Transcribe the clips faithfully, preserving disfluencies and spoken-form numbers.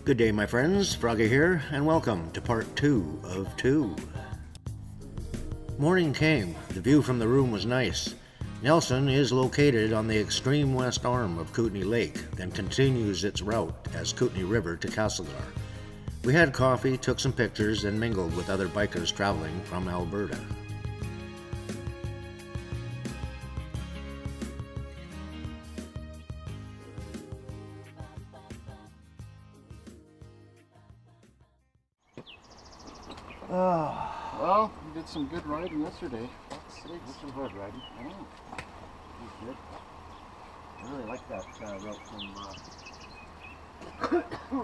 Good day, my friends. Froggy here, and welcome to part two of two. Morning came. The view from the room was nice. Nelson is located on the extreme west arm of Kootenay Lake, then continues its route as Kootenay River to Castlegar. We had coffee, took some pictures, and mingled with other bikers traveling from Alberta. Oh. Well, we did some good riding yesterday. Did some hard riding. I know. It was good. I really like that uh, route from. Uh,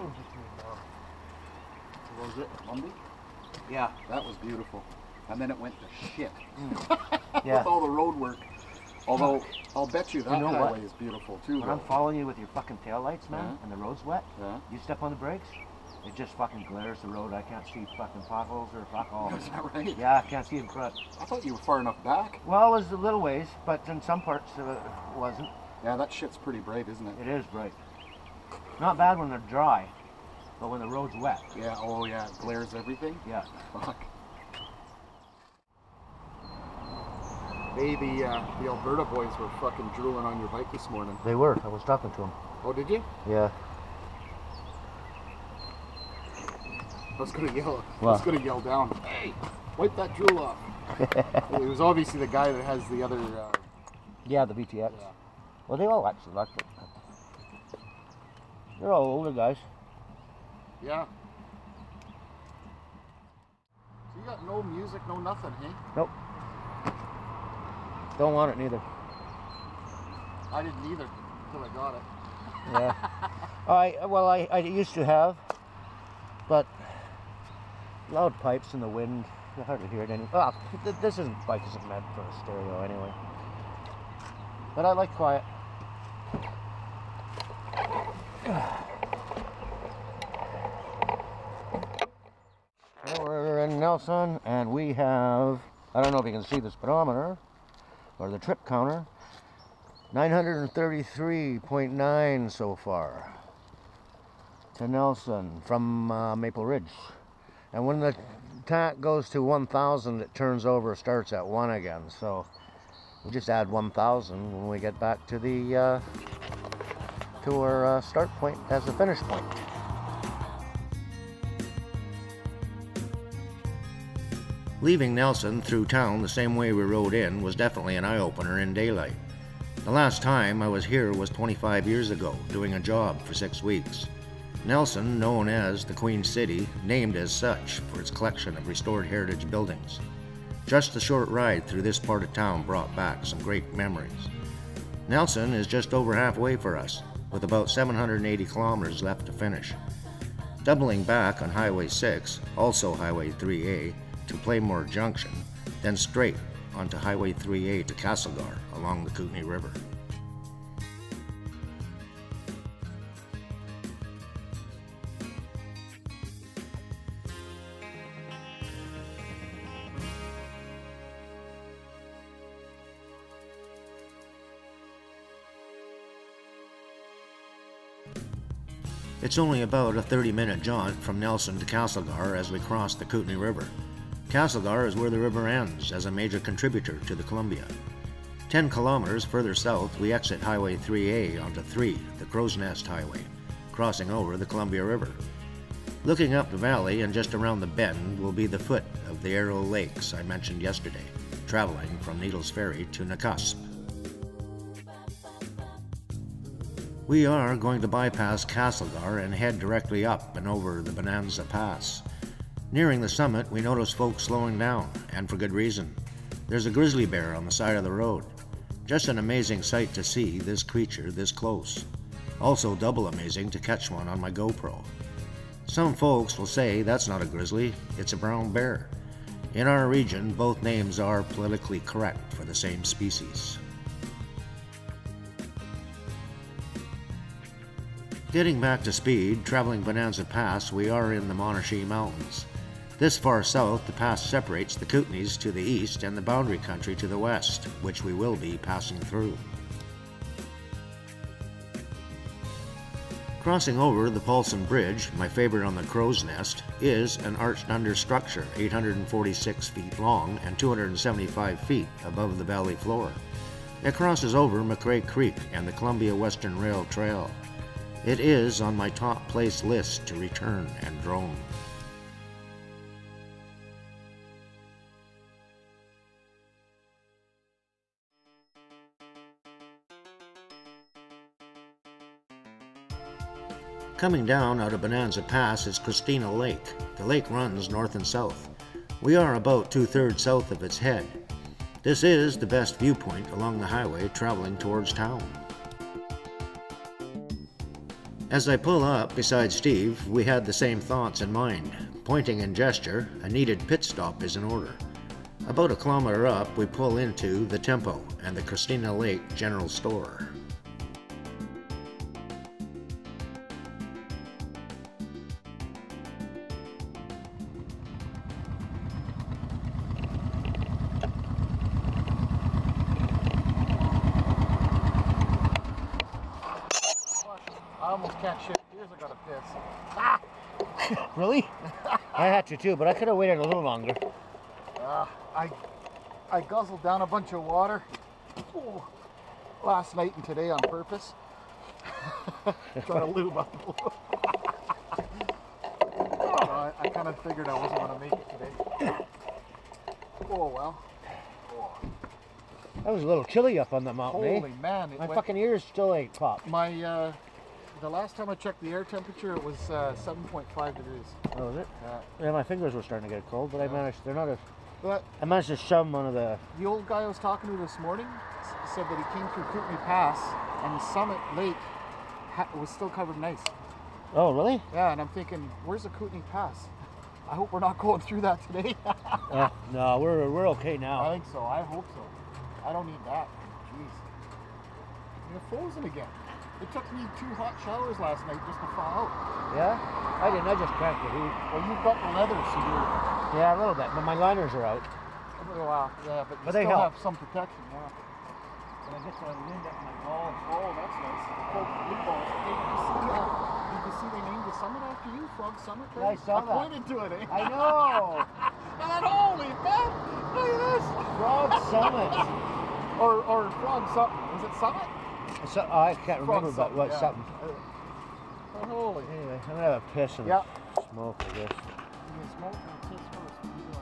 what was it? Lumby? Yeah. That was beautiful. And then it went to shit. Mm. Yeah. With all the road work. Although, I'll bet you that you know highway what? is beautiful too. When though. I'm following you with your fucking taillights, man, yeah. and the road's wet, yeah. you step on the brakes, it just fucking glares the road. I can't see fucking potholes or fuck all. Is that right? Yeah, I can't see in front. I thought you were far enough back. Well, it was a little ways, but in some parts uh, it wasn't. Yeah, that shit's pretty bright, isn't it? It is bright. Not bad when they're dry, but when the road's wet. Yeah, oh yeah, it glares everything? Yeah. Fuck. Hey, the, uh, the Alberta boys were fucking drooling on your bike this morning. They were. I was talking to them. Oh, did you? Yeah. I was gonna yell. What? I was gonna yell down. Hey, wipe that drool off. It was obviously the guy that has the other. Uh, yeah, the V T X. Yeah. Well, they all actually like it. They're all older guys. Yeah. So you got no music, no nothing, hey? Nope. Don't want it neither. I didn't either until I got it. Yeah. I well, I, I used to have, but loud pipes in the wind. You hardly hear it any. Well, th this isn't bike isn't meant for a stereo anyway. But I like quiet. Well, we're in Nelson, and we have, I don't know if you can see the speedometer or the trip counter, nine hundred thirty-three point nine so far to Nelson from uh, Maple Ridge. And when the tank goes to one thousand, it turns over, starts at one again. So we just add one thousand when we get back to the uh, to our uh, start point as the finish point. Leaving Nelson through town the same way we rode in was definitely an eye-opener in daylight. The last time I was here was twenty-five years ago, doing a job for six weeks. Nelson, known as the Queen City, named as such for its collection of restored heritage buildings. Just a short ride through this part of town brought back some great memories. Nelson is just over halfway for us, with about seven hundred eighty kilometers left to finish. Doubling back on Highway six, also Highway three A, to Playmore Junction, then straight onto Highway three A to Castlegar along the Kootenay River. It's only about a thirty minute jaunt from Nelson to Castlegar as we cross the Kootenay River. Castlegar is where the river ends as a major contributor to the Columbia. Ten kilometers further south, we exit Highway three A onto three, the Crow's Nest Highway, crossing over the Columbia River. Looking up the valley and just around the bend will be the foot of the Arrow Lakes I mentioned yesterday, traveling from Needles Ferry to Nakusp. We are going to bypass Castlegar and head directly up and over the Bonanza Pass. Nearing the summit, we notice folks slowing down, and for good reason. There's a grizzly bear on the side of the road. Just an amazing sight to see this creature this close. Also double amazing to catch one on my GoPro. Some folks will say that's not a grizzly, it's a brown bear. In our region, both names are politically correct for the same species. Getting back to speed, traveling Bonanza Pass, we are in the Monarchy Mountains. This far south, the pass separates the Kootenays to the east and the boundary country to the west, which we will be passing through. Crossing over the Paulson Bridge, my favorite on the Crow's Nest, is an arched-under structure eight hundred forty-six feet long and two hundred seventy-five feet above the valley floor. It crosses over McRae Creek and the Columbia Western Rail Trail. It is on my top place list to return and drone. Coming down out of Bonanza Pass is Christina Lake. The lake runs north and south. We are about two-thirds south of its head. This is the best viewpoint along the highway traveling towards town. As I pull up beside Steve, we had the same thoughts in mind. Pointing and gesture, a needed pit stop is in order. About a kilometer up, we pull into the Tempo and the Christina Lake General Store. I almost can't shift gears, I gotta piss. Ah! Really? I had to too, but I could have waited a little longer. Uh, I I guzzled down a bunch of water oh, last night and today on purpose. Trying to lube up. So I, I kind of figured I wasn't going to make it today. Oh well. Oh. That was a little chilly up on the mountain, Holy eh? man. It My went, fucking ears still ain't popped. My, uh, the last time I checked the air temperature, it was uh, seven point five degrees. Oh, is it? Uh, Yeah, my fingers were starting to get cold, but I Yeah. managed, they're not as, but I managed to shove one of the, the old guy I was talking to this morning s- said that he came through Kootenai Pass and Summit Lake ha was still covered in ice. oh, really? Yeah, and I'm thinking, where's the Kootenai Pass? I hope we're not going through that today. Uh, no, we're, we're okay I now. think so. I hope so. I don't need that. Jeez. You're frozen again. It took me two hot showers last night just to thaw out. Yeah? I didn't, I just cranked the heat. Well, you've got the leather, so you're... Yeah, a little bit, but my liners are out. Wow, yeah, but you But they still help. have some protection, yeah. And I get the wind up my balls. Oh, that's nice. Oh, big balls. Hey, did you see, uh, did you see they named the summit after you? Frog Summit? Yeah, I saw I that. pointed to it, eh? I know! And then, holy man, look at this. Frog Summit. Or, or Frog something. Was it Summit? So, I can't Frog remember, but something, what, yeah. something. Oh, holy. Anyway, I'm gonna have a piss and Yeah. smoke, I guess. You can smoke and kiss first. You do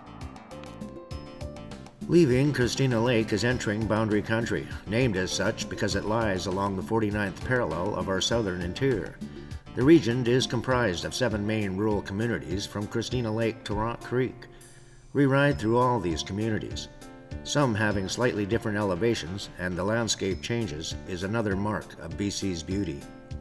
it. Leaving Christina Lake is entering Boundary Country, named as such because it lies along the forty-ninth parallel of our southern interior. The region is comprised of seven main rural communities from Christina Lake to Rock Creek. We ride through all these communities, some having slightly different elevations, and the landscape changes is another mark of B C's beauty.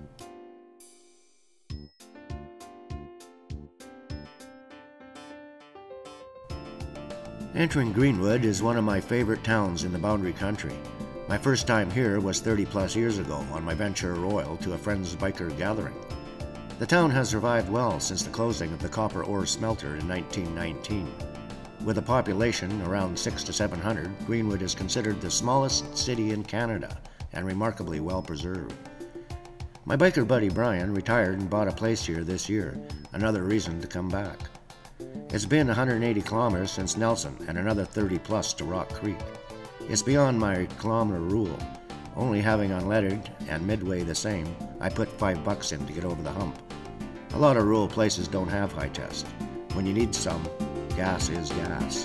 Entering Greenwood is one of my favorite towns in the Boundary Country. My first time here was thirty plus years ago on my Venture Royal to a friend's biker gathering. The town has survived well since the closing of the copper ore smelter in nineteen nineteen. With a population around six to seven hundred, Greenwood is considered the smallest city in Canada and remarkably well preserved. My biker buddy Brian retired and bought a place here this year, another reason to come back. It's been one hundred eighty kilometers since Nelson and another thirty plus to Rock Creek. It's beyond my kilometer rule. Only having unleaded and Midway the same, I put five bucks in to get over the hump. A lot of rural places don't have high test. When you need some, gas is gas.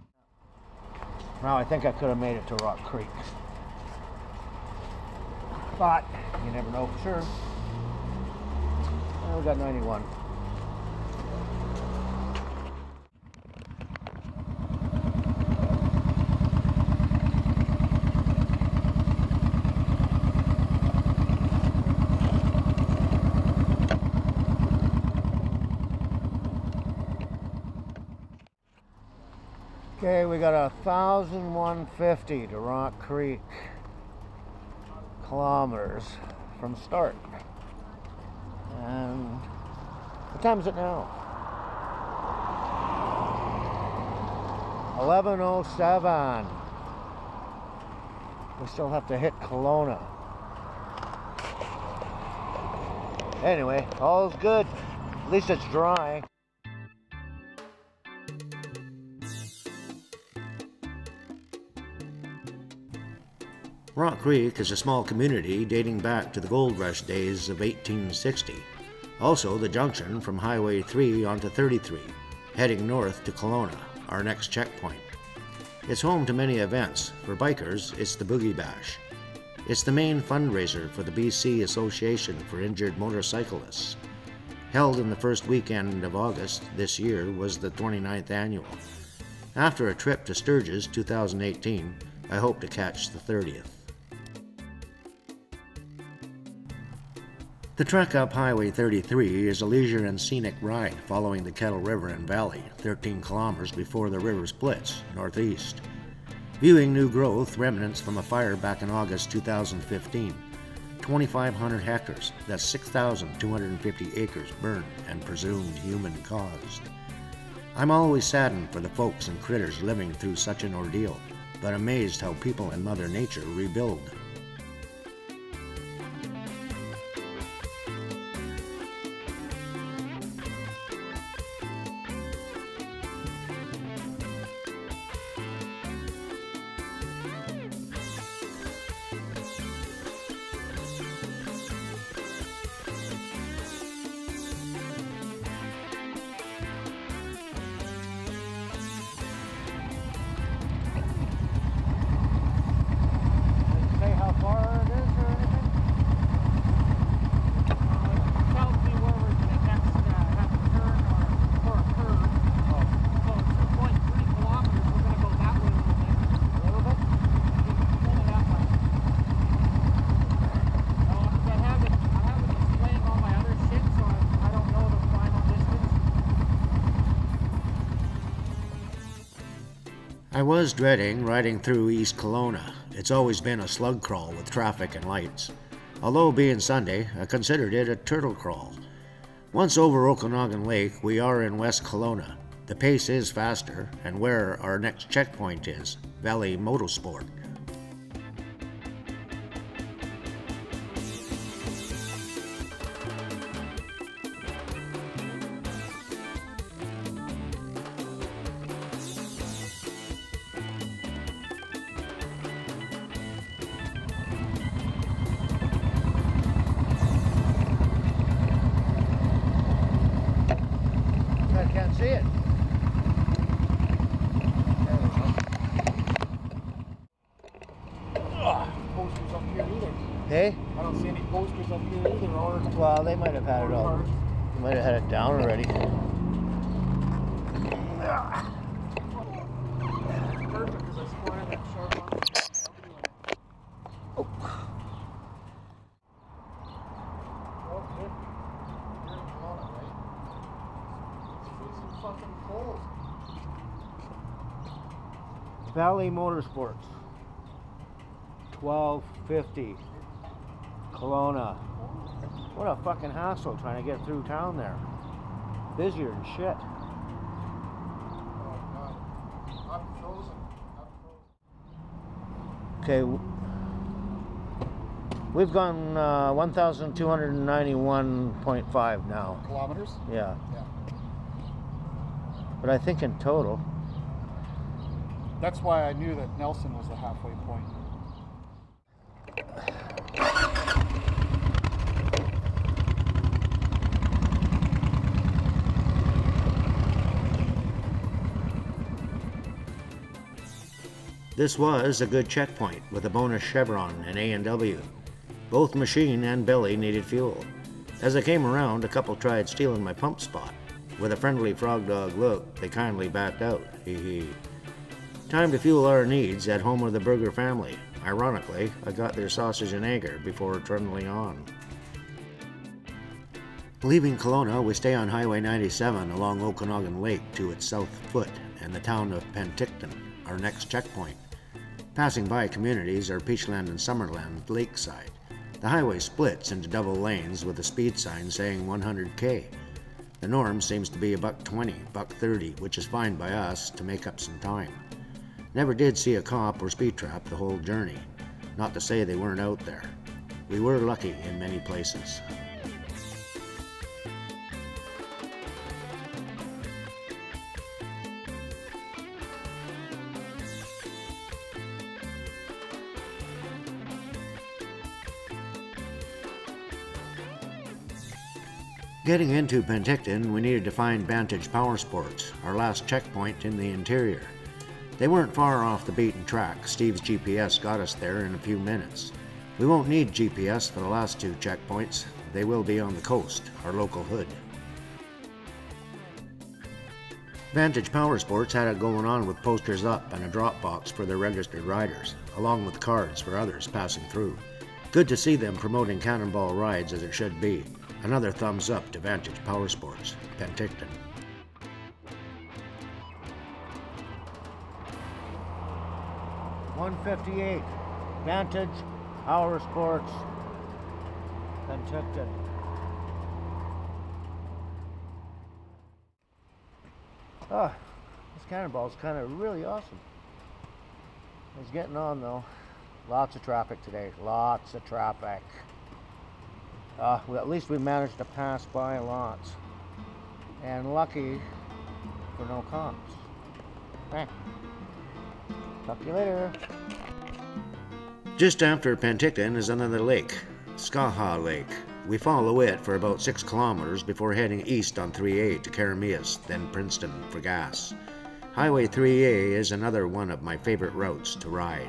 Now I think I could have made it to Rock Creek. but you never know for sure. Oh, we got ninety-one. Okay, we got a thousand one fifty to Rock Creek kilometers from start. And what time is it now? eleven oh seven. We still have to hit Kelowna. Anyway, all's good. At least it's dry. Rock Creek is a small community dating back to the gold rush days of eighteen sixty. Also the junction from Highway three onto thirty-three, heading north to Kelowna, our next checkpoint. It's home to many events. For bikers, it's the Boogie Bash. It's the main fundraiser for the B C Association for Injured Motorcyclists. Held in the first weekend of August this year was the twenty-ninth annual. After a trip to Sturgis two thousand eighteen, I hope to catch the thirtieth. The trek up Highway thirty-three is a leisure and scenic ride following the Kettle River and Valley, thirteen kilometers before the river splits, northeast. Viewing new growth, remnants from a fire back in August two thousand fifteen. twenty-five hundred hectares, that's six thousand two hundred fifty acres burned and presumed human-caused. I'm always saddened for the folks and critters living through such an ordeal, but amazed how people and Mother Nature rebuild. I was dreading riding through East Kelowna. It's always been a slug crawl with traffic and lights. Although being Sunday, I considered it a turtle crawl. Once over Okanagan Lake, we are in West Kelowna. The pace is faster, and where our next checkpoint is, Valley Motorsport. See it. Ugh, posters up here either. Hey? I don't see any posters up here either. Or Well, they might have had it all. They might have had it down already. perfect because I scored that sharp on. Oh. Valley Motorsports, twelve fifty, Kelowna. What a fucking hassle trying to get through town there. Busier than shit. Oh God, I'm frozen. I'm frozen. Okay, we've gone uh, one thousand two hundred ninety-one point five now. Kilometers? Yeah. Yeah. But I think in total. That's why I knew that Nelson was the halfway point. This was a good checkpoint with a bonus chevron and A and W. Both machine and belly needed fuel. As I came around, a couple tried stealing my pump spot. With a friendly frog dog look, they kindly backed out. Hee hee. Time to fuel our needs at home of the Burger family. Ironically, I got their sausage and egger before trundling on. Leaving Kelowna, we stay on Highway ninety-seven along Okanagan Lake to its south foot and the town of Penticton, our next checkpoint. Passing by communities are Peachland and Summerland Lakeside. The highway splits into double lanes with a speed sign saying one hundred K. The norm seems to be a buck twenty, buck thirty, which is fine by us to make up some time. Never did see a cop or speed trap the whole journey. Not to say they weren't out there. We were lucky in many places. Getting into Penticton, we needed to find Vantage Power Sports, our last checkpoint in the interior. They weren't far off the beaten track. Steve's G P S got us there in a few minutes. We won't need G P S for the last two checkpoints. They will be on the coast, our local hood. Vantage Power Sports had it going on with posters up and a drop box for their registered riders, along with cards for others passing through. Good to see them promoting cannonball rides as it should be. Another thumbs up to Vantage Power Sports, Penticton. one fifty-eight, Vantage Power Sports, Penticton. Ah, this cannonball is kind of really awesome. It's getting on though. Lots of traffic today, lots of traffic. Uh, well, at least we managed to pass by lots. And lucky for no cops. Eh. Talk to you later. Just after Penticton is another lake, Skaha Lake. We follow it for about six kilometers before heading east on three A to Karamias, then Princeton for gas. Highway three A is another one of my favorite routes to ride.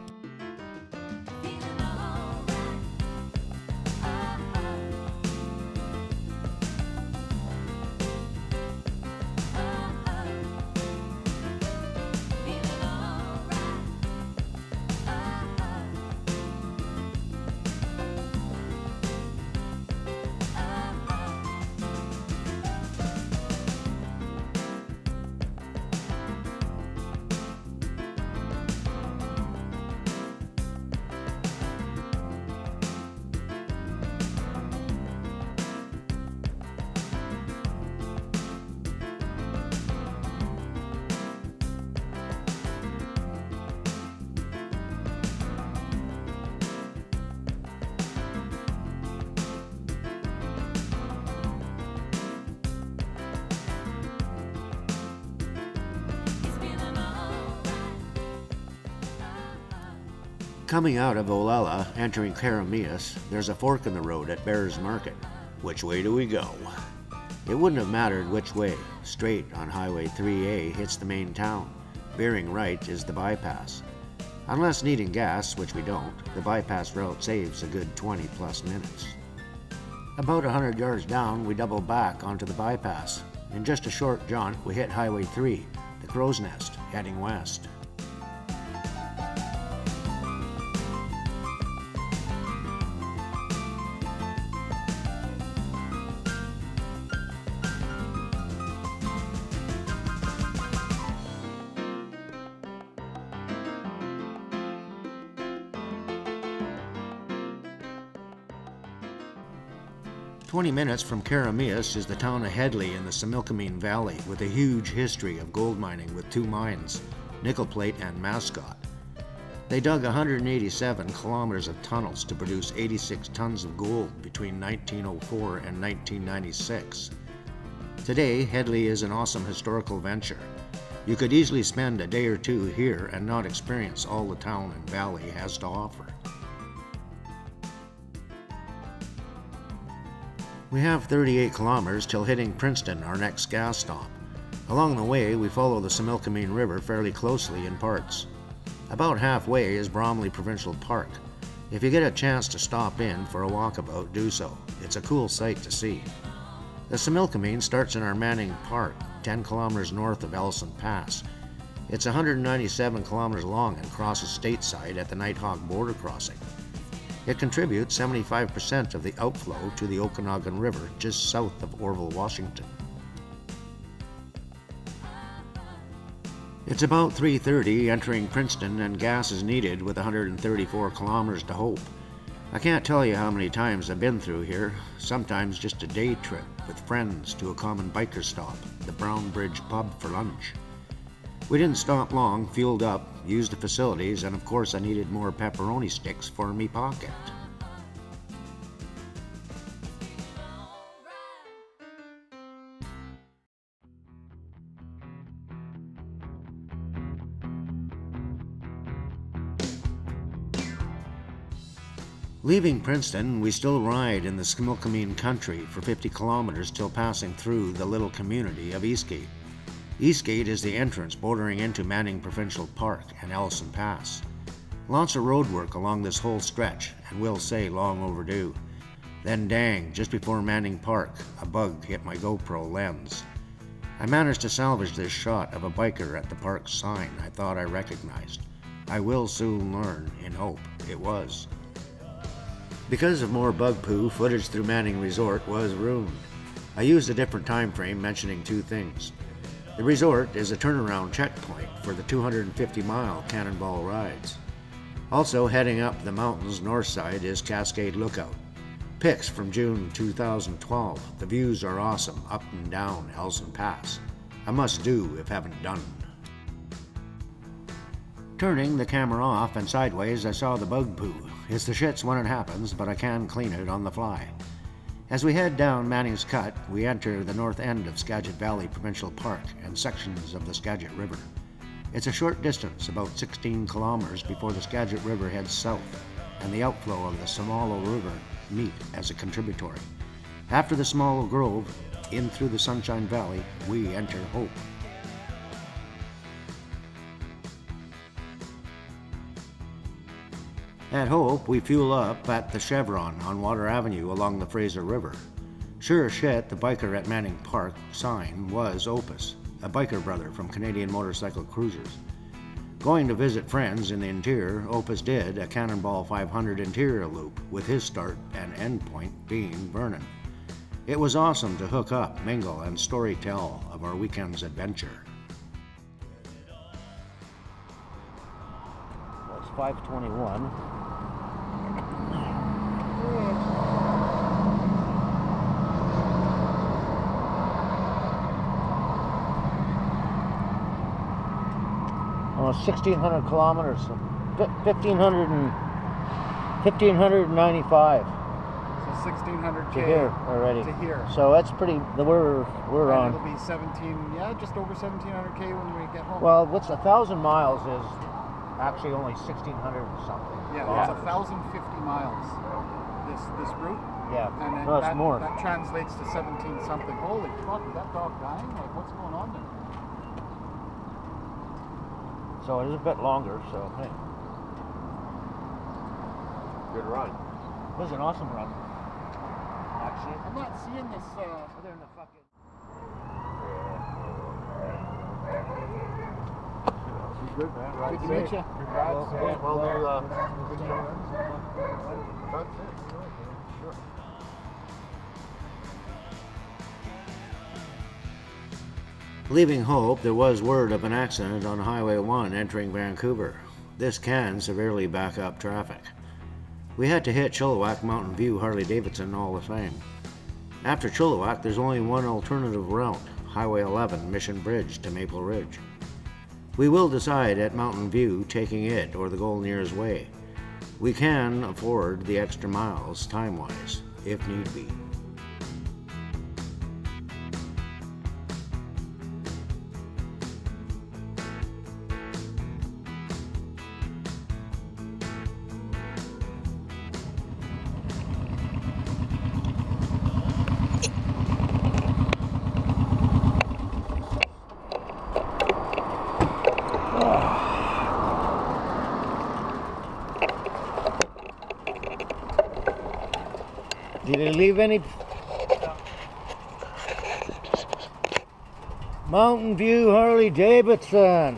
Coming out of Olalla, entering Karamias, there's a fork in the road at Bears Market. Which way do we go? It wouldn't have mattered which way. Straight on Highway three A hits the main town. Bearing right is the bypass. Unless needing gas, which we don't, the bypass route saves a good twenty plus minutes. About a hundred yards down, we double back onto the bypass. In just a short jaunt, we hit Highway three, the Crow's Nest, heading west. twenty minutes from Karamias is the town of Hedley in the Similkameen Valley with a huge history of gold mining with two mines, Nickel Plate and Mascot. They dug one hundred eighty-seven kilometers of tunnels to produce eighty-six tons of gold between nineteen oh four and nineteen ninety-six. Today, Hedley is an awesome historical venture. You could easily spend a day or two here and not experience all the town and valley has to offer. We have thirty-eight kilometers till hitting Princeton, our next gas stop. Along the way, we follow the Similkameen River fairly closely in parts. About halfway is Bromley Provincial Park. If you get a chance to stop in for a walkabout, do so. It's a cool sight to see. The Similkameen starts in our Manning Park, ten kilometers north of Ellison Pass. It's one hundred ninety-seven kilometers long and crosses stateside at the Nighthawk border crossing. It contributes seventy-five percent of the outflow to the Okanagan River just south of Orville, Washington. It's about three thirty entering Princeton, and gas is needed with one hundred thirty-four kilometers to Hope. I can't tell you how many times I've been through here, sometimes just a day trip with friends to a common biker stop, the Brown Bridge Pub, for lunch. We didn't stop long, fueled up, used the facilities, and of course I needed more pepperoni sticks for me pocket. Leaving Princeton, we still ride in the Similkameen country for fifty kilometers till passing through the little community of Eastgate. Eastgate is the entrance bordering into Manning Provincial Park and Ellison Pass. Lots of road work along this whole stretch, and we'll say long overdue. Then dang, just before Manning Park, a bug hit my GoPro lens. I managed to salvage this shot of a biker at the park sign I thought I recognized. I will soon learn, in hope it was. Because of more bug poo, footage through Manning Resort was ruined. I used a different time frame mentioning two things. The resort is a turnaround checkpoint for the two hundred fifty mile Cannonball rides. Also heading up the mountains north side is Cascade Lookout. Pics from June two thousand twelve. The views are awesome up and down Ellison Pass. A must do if haven't done. Turning the camera off and sideways, I saw the bug poo. It's the shits when it happens, but I can clean it on the fly. As we head down Manning's Cut, we enter the north end of Skagit Valley Provincial Park and sections of the Skagit River. It's a short distance, about sixteen kilometers before the Skagit River heads south, and the outflow of the Somalo River meet as a contributory. After the Somalo Grove, in through the Sunshine Valley, we enter Hope. At Hope, we fuel up at the Chevron on Water Avenue along the Fraser River. Sure as shit, the biker at Manning Park sign was Opus, a biker brother from Canadian Motorcycle Cruisers. Going to visit friends in the interior, Opus did a Cannonball five hundred interior loop, with his start and end point being Vernon. It was awesome to hook up, mingle, and story tell of our weekend's adventure. Well, it's five twenty-one. Almost sixteen hundred kilometers, fifteen hundred and fifteen ninety-five. So sixteen hundred K to here already. To here. So that's pretty. We're we're and on. It'll be seventeen. Yeah, just over seventeen hundred K when we get home. Well, what's a thousand miles is actually only sixteen hundred or something. Yeah, well, it's a thousand fifty miles. This this route. Yeah. And then no, it's that, more. That translates to seventeen something. Holy fuck! Is that dog dying? Like, what's going on there? So it is a bit longer, so hey. Good run. It was an awesome run. Actually. I'm not seeing this uh Other than the fucking Good, man. Right. Good to meet you. Congrats. Well, well, well, uh, that's it. Sure. Leaving Hope, there was word of an accident on Highway one entering Vancouver. This can severely back up traffic. We had to hit Chilliwack Mountain View Harley-Davidson all the same. After Chilliwack, there's only one alternative route, Highway eleven Mission Bridge to Maple Ridge. We will decide at Mountain View taking it or the Golden Way. We can afford the extra miles time-wise, if need be. Did he leave any? Mountain View Harley Davidson.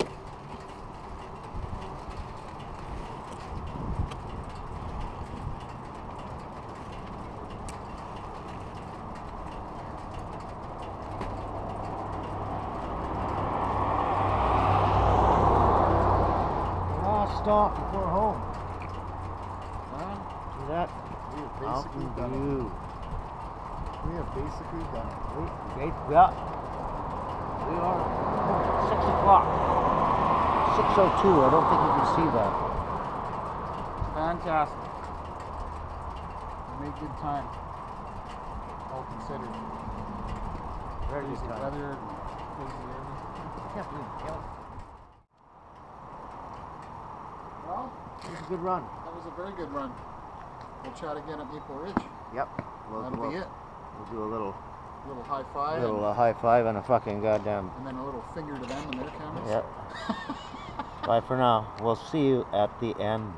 Last stop before home. Huh? Is that We have basically Mountain done it. View? We have basically done it. We, we, yeah. We are six o'clock. six oh two. I don't think you can see that. Fantastic. We made good time. All considered. Very good Crazy time. weather, crazy everything. I can't believe it. Yeah. Well, It was a good run. that was a very good run. We'll chat again at Maple Ridge. Yep. We'll, That'll we'll, be it. we'll do a little, A little high five little uh, high five and a fucking goddamn. and then a little finger to them and their cameras. Yep. Bye for now. We'll see you at the end.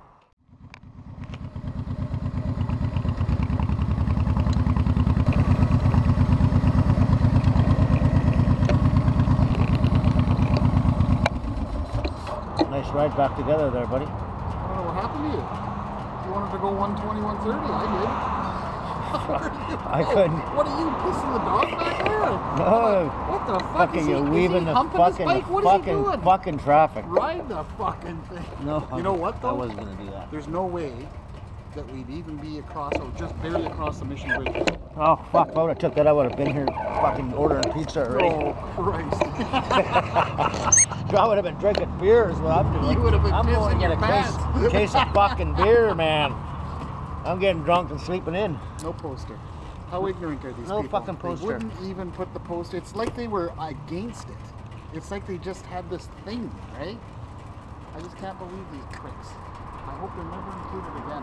Nice ride back together there, buddy. I don't know what happened to you. You wanted to go one twenty, one thirty. I did. Where did you I go? couldn't. What are you pissing the dog back there? No. What the fuck Fucking is he, you is weaving he the humping his fucking, bike? What is he fucking, doing? fucking traffic. Ride the fucking thing. No. You know what I though? wasn't gonna do that. There's no way that we'd even be across or just barely across the Mission Bridge. Oh fuck! If I would have took that, I would have been here fucking ordering pizza already. Oh Christ. I would have been drinking beer is what I'm doing. You would have been I'm going to pissing get your a case, pants. case of fucking beer, man. I'm getting drunk and sleeping in. No poster. How ignorant are these No people? fucking poster. They wouldn't even put the poster. It's like they were against it. It's like they just had this thing, right? I just can't believe these pricks. I hope they're never included again.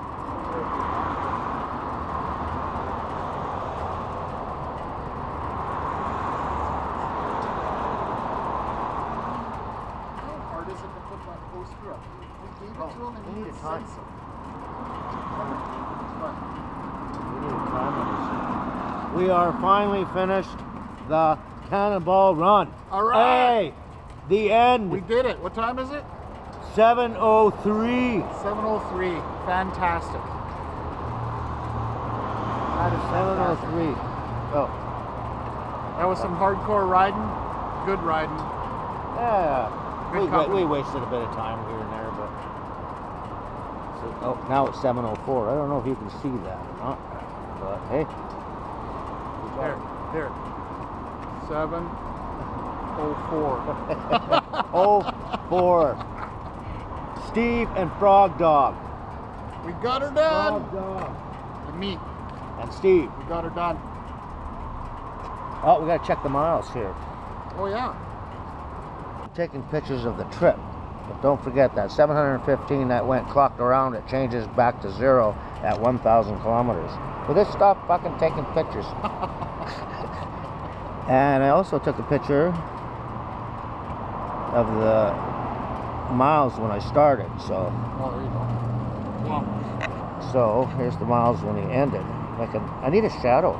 How hard is it to put that poster up? We gave it Oh, to them and we he needed said time. so. We are finally finished the Cannonball Run. All right. Hey, the end. We did it. What time is it? seven oh three. seven oh three. Fantastic. That is seven oh fantastic. three. Oh, That was some hardcore riding. Good riding. yeah. Good We, wa- company. we wasted a bit of time here and there, but. So, oh, now it's seven oh four. I don't know if you can see that or not, but hey. There. There. seven oh four. oh four. Steve and Frog Dog. We got her done. Frog Dog. And me. And Steve. We got her done. Oh, we gotta check the miles here. Oh yeah. Taking pictures of the trip. But don't forget that seven hundred fifteen that went clocked around, it changes back to zero at one thousand kilometers. Will this stop fucking taking pictures? And I also took a picture of the miles when I started. So, Oh, there you go. Yeah. so here's the miles when he ended. I can. I need a shadow.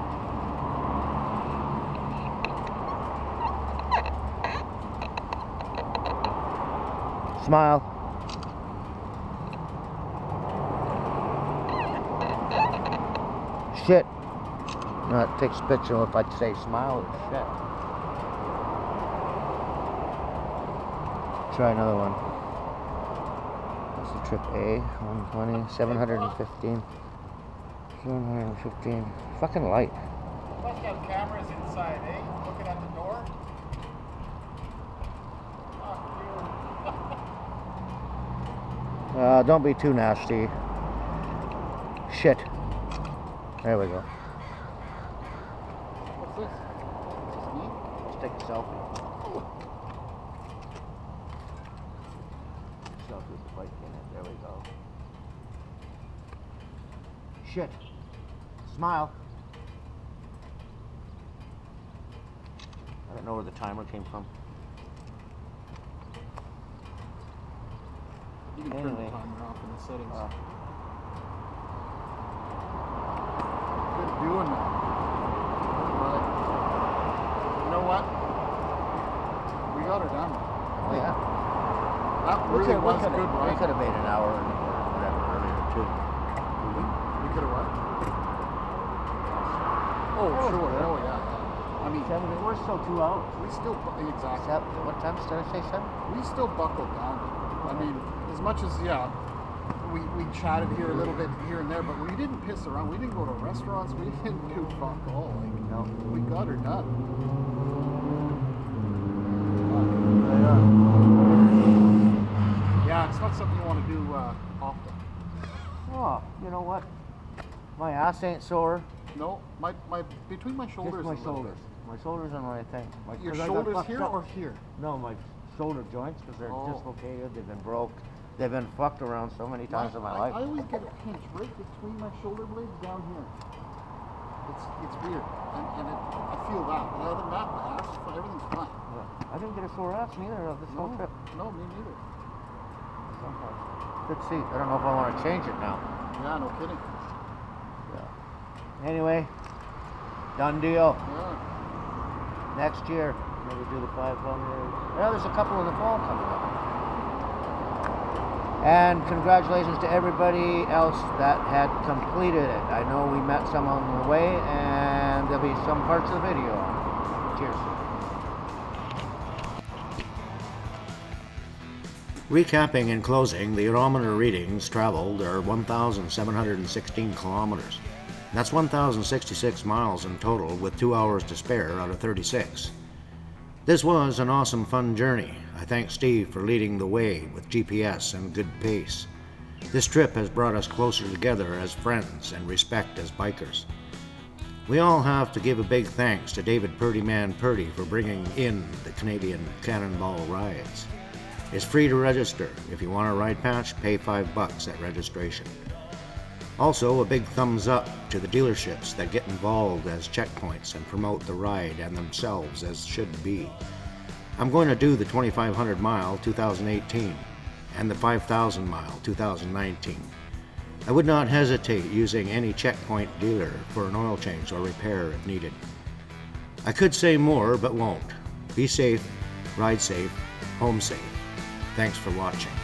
Smile. Shit. No, it takes a picture if I say smile or shit. Try another one. That's the trip A. one twenty, seven hundred fifteen. seven hundred fifteen. Fucking light. Must have cameras inside, eh? Looking at the door. Uh, don't be too nasty. Shit. There we go. What's this? Is this me? Let's take a selfie. Selfie with the bike in it. There we go. Shit. Smile. I don't know where the timer came from. You can turn the Anyway. timer off in the settings. Uh, really could, was we a good we ride. could have made an hour or whatever earlier too. We could have what? Oh, That was sure. good. Oh, yeah. yeah. I mean, Seven, we're still two hours. we still, bu- exactly. Seven, what time did I say? Seven? We still buckled down. I mean, as much as, yeah, we, we chatted here a little bit here and there, but we didn't piss around. We didn't go to restaurants. We didn't do fuck all. Like, No. we got her done. Right on. Yeah, it's not something you want to do uh, often. Oh, you know what? My ass ain't sore. No, my, my between my shoulders. Just my a little shoulders. My shoulders and my thing. My, Your 'cause I got shoulders fucked here up. or here? No, my shoulder joints, because they're Oh. dislocated. They've been broke. They've been fucked around so many times in my I, life. I always get a pinch right between my shoulder blades down here. It's it's weird, and, and it, I feel that. But other than that, my ass, is fine. Everything's fine. Yeah. I didn't get a sore ass neither of this whole No, trip. no, me neither. Good seat. I don't know if I want to change it now. Yeah, no kidding. Yeah. Anyway, done deal. Yeah. Next year, maybe do the five hundred. Yeah, there's a couple in the fall coming up. And congratulations to everybody else that had completed it. I know we met some on the way, and there'll be some parts of the video on. Cheers. Recapping in closing, the odometer readings traveled are one thousand seven hundred sixteen kilometers. That's one thousand sixty-six miles in total, with two hours to spare out of thirty-six. This was an awesome, fun journey. I thank Steve for leading the way with G P S and good pace. This trip has brought us closer together as friends and respect as bikers. We all have to give a big thanks to David Purdyman Purdy for bringing in the Canadian Cannonball Rides. It's free to register. If you want a ride patch, pay five bucks at registration. Also, a big thumbs up to the dealerships that get involved as checkpoints and promote the ride and themselves as should be. I'm going to do the twenty-five hundred mile two thousand eighteen and the five thousand mile two thousand nineteen. I would not hesitate using any checkpoint dealer for an oil change or repair if needed. I could say more, but won't. Be safe, ride safe, home safe. Thanks for watching.